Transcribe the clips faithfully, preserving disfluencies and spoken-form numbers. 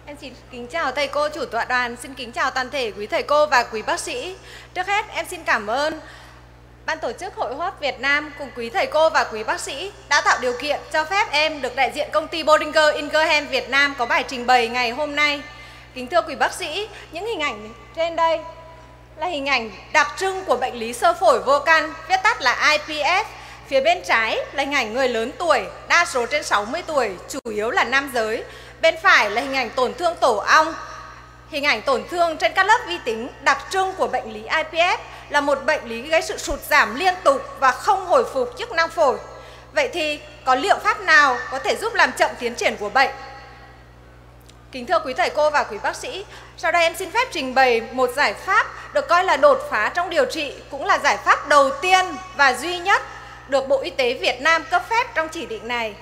Em xin kính chào thầy cô chủ tọa đoàn, xin kính chào toàn thể quý thầy cô và quý bác sĩ. Trước hết em xin cảm ơn Ban tổ chức Hội hô hấp Việt Nam cùng quý thầy cô và quý bác sĩ đã tạo điều kiện cho phép em được đại diện công ty Boehringer Ingelheim Việt Nam có bài trình bày ngày hôm nay. Kính thưa quý bác sĩ, những hình ảnh trên đây là hình ảnh đặc trưng của bệnh lý xơ phổi vô căn, viết tắt là I P F. Phía bên trái là hình ảnh người lớn tuổi, đa số trên sáu mươi tuổi, chủ yếu là nam giới. Bên phải là hình ảnh tổn thương tổ ong. Hình ảnh tổn thương trên các lớp vi tính đặc trưng của bệnh lý I P F là một bệnh lý gây sự sụt giảm liên tục và không hồi phục chức năng phổi. Vậy thì có liệu pháp nào có thể giúp làm chậm tiến triển của bệnh? Kính thưa quý thầy cô và quý bác sĩ, sau đây em xin phép trình bày một giải pháp được coi là đột phá trong điều trị, cũng là giải pháp đầu tiên và duy nhất được Bộ Y tế Việt Nam cấp phép trong chỉ định này.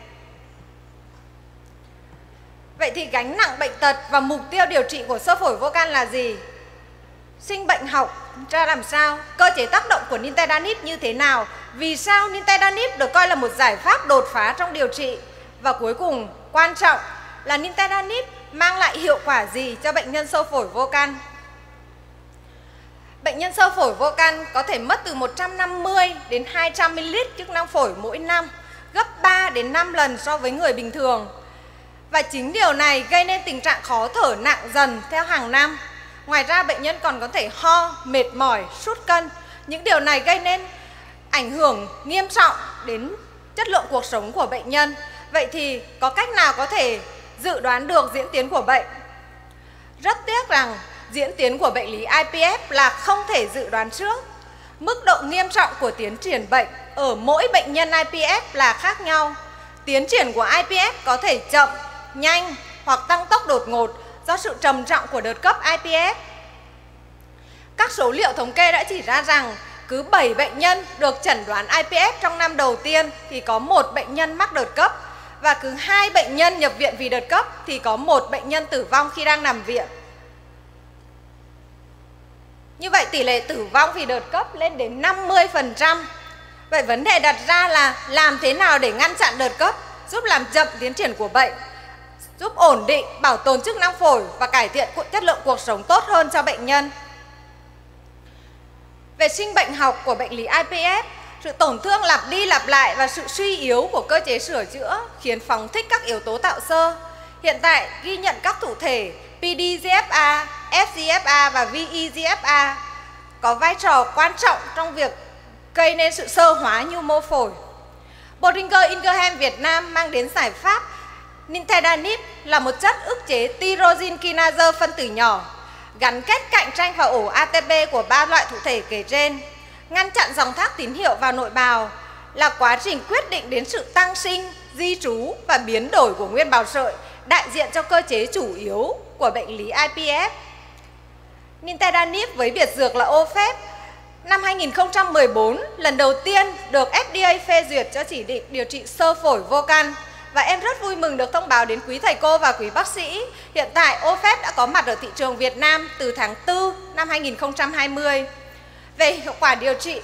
Vậy thì gánh nặng bệnh tật và mục tiêu điều trị của xơ phổi vô can là gì? Sinh bệnh học ra làm sao? Cơ chế tác động của nintedanib như thế nào? Vì sao nintedanib được coi là một giải pháp đột phá trong điều trị? Và cuối cùng, quan trọng là nintedanib mang lại hiệu quả gì cho bệnh nhân xơ phổi vô can? Bệnh nhân xơ phổi vô căn có thể mất từ một trăm năm mươi đến hai trăm mi li lít chức năng phổi mỗi năm, gấp ba đến năm lần so với người bình thường. Và chính điều này gây nên tình trạng khó thở nặng dần theo hàng năm. Ngoài ra bệnh nhân còn có thể ho, mệt mỏi, sút cân. Những điều này gây nên ảnh hưởng nghiêm trọng đến chất lượng cuộc sống của bệnh nhân. Vậy thì có cách nào có thể dự đoán được diễn tiến của bệnh? Rất tiếc rằng diễn tiến của bệnh lý I P F là không thể dự đoán trước. Mức độ nghiêm trọng của tiến triển bệnh ở mỗi bệnh nhân I P F là khác nhau. Tiến triển của I P F có thể chậm, nhanh hoặc tăng tốc đột ngột do sự trầm trọng của đợt cấp I P F. Các số liệu thống kê đã chỉ ra rằng cứ bảy bệnh nhân được chẩn đoán I P F trong năm đầu tiên thì có một bệnh nhân mắc đợt cấp, và cứ hai bệnh nhân nhập viện vì đợt cấp thì có một bệnh nhân tử vong khi đang nằm viện. Như vậy tỷ lệ tử vong vì đợt cấp lên đến năm mươi phần trăm. Vậy vấn đề đặt ra là làm thế nào để ngăn chặn đợt cấp, giúp làm chậm tiến triển của bệnh, giúp ổn định, bảo tồn chức năng phổi và cải thiện chất lượng cuộc sống tốt hơn cho bệnh nhân. Về sinh bệnh học của bệnh lý I P F, sự tổn thương lặp đi lặp lại và sự suy yếu của cơ chế sửa chữa khiến phóng thích các yếu tố tạo xơ. Hiện tại ghi nhận các thụ thể P D G F A, F G F A và V E G F A có vai trò quan trọng trong việc gây nên sự xơ hóa nhu mô phổi. Boehringer Ingelheim Việt Nam mang đến giải pháp nintedanib là một chất ức chế tyrosine kinase phân tử nhỏ, gắn kết cạnh tranh vào ổ A T P của ba loại thụ thể kể trên. Ngăn chặn dòng thác tín hiệu vào nội bào là quá trình quyết định đến sự tăng sinh, di trú và biến đổi của nguyên bào sợi, đại diện cho cơ chế chủ yếu của bệnh lý I P F. Nintedanib với biệt dược là Ofev năm hai nghìn không trăm mười bốn lần đầu tiên được F D A phê duyệt cho chỉ định điều trị xơ phổi vô căn. Và em rất vui mừng được thông báo đến quý thầy cô và quý bác sĩ, hiện tại Ofev đã có mặt ở thị trường Việt Nam từ tháng tư năm hai nghìn không trăm hai mươi. Về hiệu quả điều trị,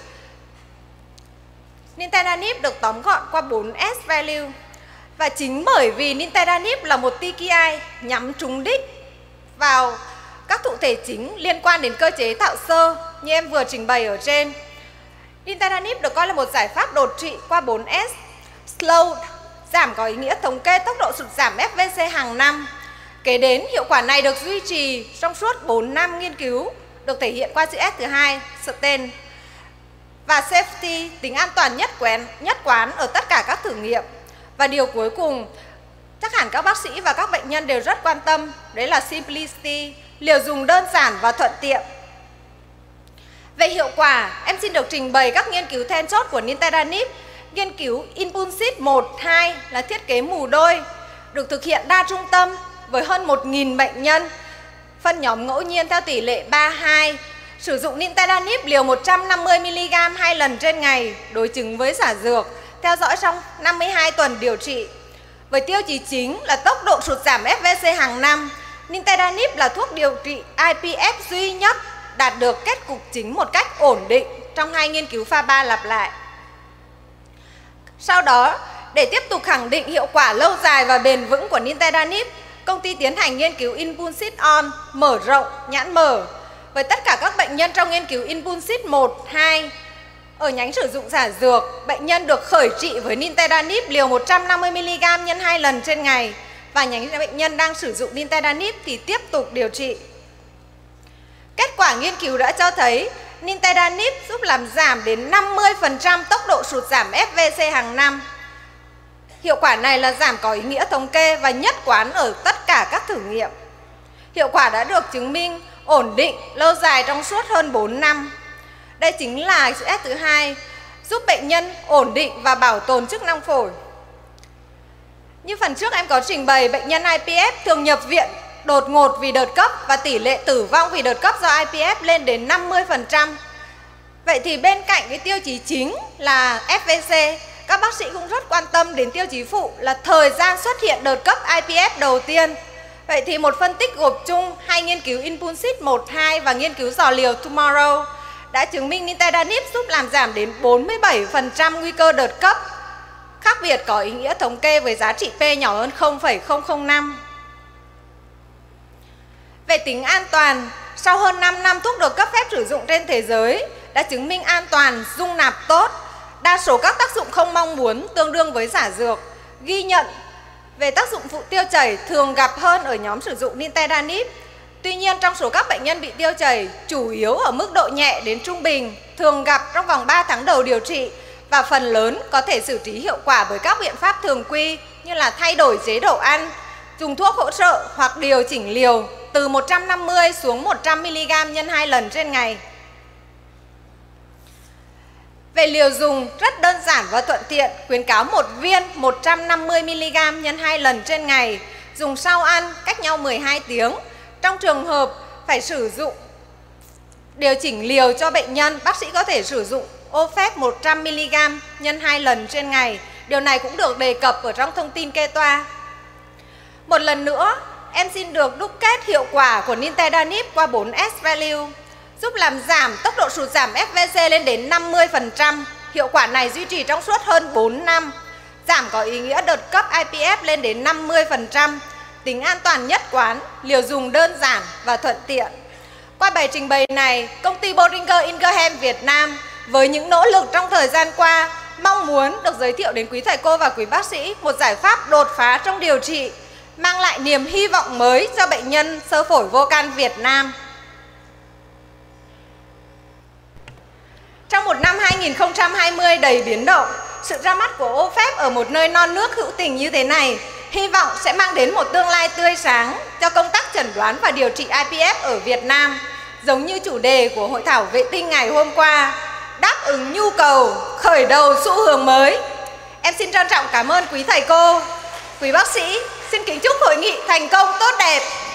nintedanib được tóm gọn qua bốn S value. Và chính bởi vì nintedanib là một T K I nhắm trúng đích vào các thụ thể chính liên quan đến cơ chế tạo xơ như em vừa trình bày ở trên, nintedanib được coi là một giải pháp đột trị qua bốn S. Slow, giảm có ý nghĩa thống kê tốc độ sụt giảm F V C hàng năm. Kế đến, hiệu quả này được duy trì trong suốt bốn năm nghiên cứu, được thể hiện qua chữ S thứ hai, sustain. Và safety, tính an toàn nhất quán, nhất quán ở tất cả các thử nghiệm. Và điều cuối cùng, chắc hẳn các bác sĩ và các bệnh nhân đều rất quan tâm, đấy là simplicity, liều dùng đơn giản và thuận tiện. Về hiệu quả, em xin được trình bày các nghiên cứu then chốt của nintedanib. Nghiên cứu Impulsit một, hai là thiết kế mù đôi, được thực hiện đa trung tâm với hơn một nghìn bệnh nhân, phân nhóm ngẫu nhiên theo tỷ lệ ba hai, sử dụng nintedanib liều một trăm năm mươi mi li gam hai lần trên ngày, đối chứng với giả dược, theo dõi trong năm mươi hai tuần điều trị. Với tiêu chí chính là tốc độ sụt giảm F V C hàng năm, nintedanib là thuốc điều trị I P F duy nhất đạt được kết cục chính một cách ổn định trong hai nghiên cứu pha ba lặp lại. Sau đó, để tiếp tục khẳng định hiệu quả lâu dài và bền vững của nintedanib, công ty tiến hành nghiên cứu Impulsit On mở rộng nhãn mở với tất cả các bệnh nhân trong nghiên cứu Impulsit một, hai. Ở nhánh sử dụng giả dược, bệnh nhân được khởi trị với nintedanib liều một trăm năm mươi mi li gam nhân hai lần trên ngày, và nhánh bệnh nhân đang sử dụng nintedanib thì tiếp tục điều trị. Kết quả nghiên cứu đã cho thấy nintedanib giúp làm giảm đến năm mươi phần trăm tốc độ sụt giảm ép vê xê hàng năm. Hiệu quả này là giảm có ý nghĩa thống kê và nhất quán ở tất cả các thử nghiệm. Hiệu quả đã được chứng minh ổn định lâu dài trong suốt hơn bốn năm. Đây chính là chữ S thứ hai, giúp bệnh nhân ổn định và bảo tồn chức năng phổi. Như phần trước em có trình bày, bệnh nhân i pê ép thường nhập viện đột ngột vì đợt cấp và tỷ lệ tử vong vì đợt cấp do i pê ép lên đến năm mươi phần trăm. Vậy thì bên cạnh cái tiêu chí chính là ép vê xê, các bác sĩ cũng rất quan tâm đến tiêu chí phụ là thời gian xuất hiện đợt cấp i pê ép đầu tiên. Vậy thì một phân tích gộp chung hai nghiên cứu Impulsit một, hai và nghiên cứu dò liều Tomorrow đã chứng minh nintedanib giúp làm giảm đến bốn mươi bảy phần trăm nguy cơ đợt cấp. Khác biệt có ý nghĩa thống kê với giá trị P nhỏ hơn không phẩy không không năm. Về tính an toàn, sau hơn năm năm thuốc được cấp phép sử dụng trên thế giới đã chứng minh an toàn, dung nạp tốt. Đa số các tác dụng không mong muốn tương đương với giả dược. Ghi nhận về tác dụng phụ tiêu chảy thường gặp hơn ở nhóm sử dụng nintedanib. Tuy nhiên, trong số các bệnh nhân bị tiêu chảy, chủ yếu ở mức độ nhẹ đến trung bình, thường gặp trong vòng ba tháng đầu điều trị và phần lớn có thể xử trí hiệu quả với các biện pháp thường quy như là thay đổi chế độ ăn, dùng thuốc hỗ trợ hoặc điều chỉnh liều từ một trăm năm mươi xuống một trăm mi li gam nhân hai lần trên ngày. Về liều dùng rất đơn giản và thuận tiện, khuyến cáo một viên một trăm năm mươi mi li gam nhân hai lần trên ngày, dùng sau ăn cách nhau mười hai tiếng. Trong trường hợp phải sử dụng điều chỉnh liều cho bệnh nhân, bác sĩ có thể sử dụng ô phép một trăm mi li gam nhân hai lần trên ngày. Điều này cũng được đề cập ở trong thông tin kê toa. Một lần nữa, em xin được đúc kết hiệu quả của nintedanib qua bốn S value, giúp làm giảm tốc độ sụt giảm ép vê xê lên đến năm mươi phần trăm. Hiệu quả này duy trì trong suốt hơn bốn năm. Giảm có ý nghĩa đợt cấp i pê ép lên đến năm mươi phần trăm. Tính an toàn nhất quán, liều dùng đơn giản và thuận tiện. Qua bài trình bày này, công ty Boehringer Ingelheim Việt Nam với những nỗ lực trong thời gian qua mong muốn được giới thiệu đến quý thầy cô và quý bác sĩ một giải pháp đột phá trong điều trị, mang lại niềm hy vọng mới cho bệnh nhân xơ phổi vô can Việt Nam. Trong một năm hai nghìn không trăm hai mươi đầy biến động, sự ra mắt của ô phép ở một nơi non nước hữu tình như thế này hy vọng sẽ mang đến một tương lai tươi sáng cho công tác chẩn đoán và điều trị i pê ép ở Việt Nam, giống như chủ đề của hội thảo vệ tinh ngày hôm qua, đáp ứng nhu cầu, khởi đầu xu hướng mới. Em xin trân trọng cảm ơn quý thầy cô, quý bác sĩ, xin kính chúc hội nghị thành công tốt đẹp.